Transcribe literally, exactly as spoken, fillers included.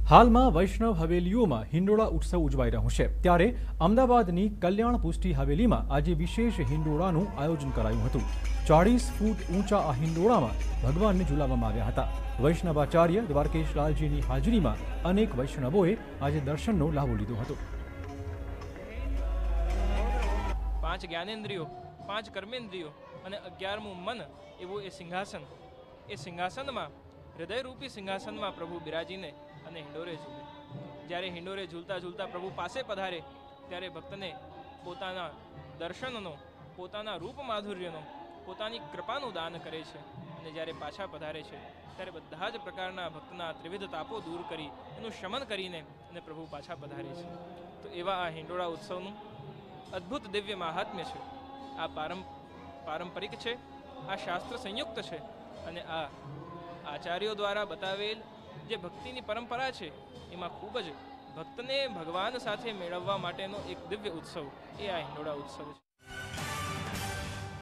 હાલમાં વૈષ્ણવ હવેલીઓમાં હિંડોળા ઉત્સવ ઉજવાઈ રહ્યો છે ત્યારે અમદાવાદની કલ્યાણ પુષ્ટિ હવેલીમાં આજે વિશેષ હિંડોળાનું આયોજન કરાયું હતું। ચાળીસ ફૂટ ઊંચા આ હિંડોળામાં ભગવાનને ઝુલાવવામાં આવ્યા હતા। વૈષ્ણવાચાર્ય દ્વારકેશ લાલજીની હાજરીમાં અનેક વૈષ્ણવોએ આજે દર્શનનો લાભો લીધો હતો। પાંચ જ્ઞાનેન્દ્રિયો, પાંચ કર્મેન્દ્રિયો અને અગિયારમું મન એવું એ સિંહાસન, એ સિંહાસનમાં હૃદયરૂપી સિંહાસનમાં પ્રભુ બિરાજીને અને હિંડોરે ઝૂલે। જ્યારે હિંડોરે ઝૂલતા ઝૂલતા પ્રભુ પાસે પધારે ત્યારે ભક્તને પોતાના દર્શનનો, પોતાના રૂપ માધુર્યનો, પોતાની કૃપાનું દાન કરે છે અને જ્યારે પાછા પધારે છે ત્યારે બધા જ પ્રકારના ભક્તના ત્રિવિધ તાપો દૂર કરી એનું શમન કરીને અને પ્રભુ પાછા પધારે છે। તો એવા આ હિંડોળા ઉત્સવનું અદ્ભુત દિવ્ય મહાત્મ્ય છે। આ પારં પારંપરિક છે, આ શાસ્ત્ર સંયુક્ત છે અને આ આચાર્યો દ્વારા બતાવેલ જે ભક્તિની પરંપરા છે એમાં ખૂબ જ ભક્તને ભગવાન સાથે મેળવવા માટેનો એક દિવ્ય ઉત્સવ એ આ હિંડોળા ઉત્સવ છે।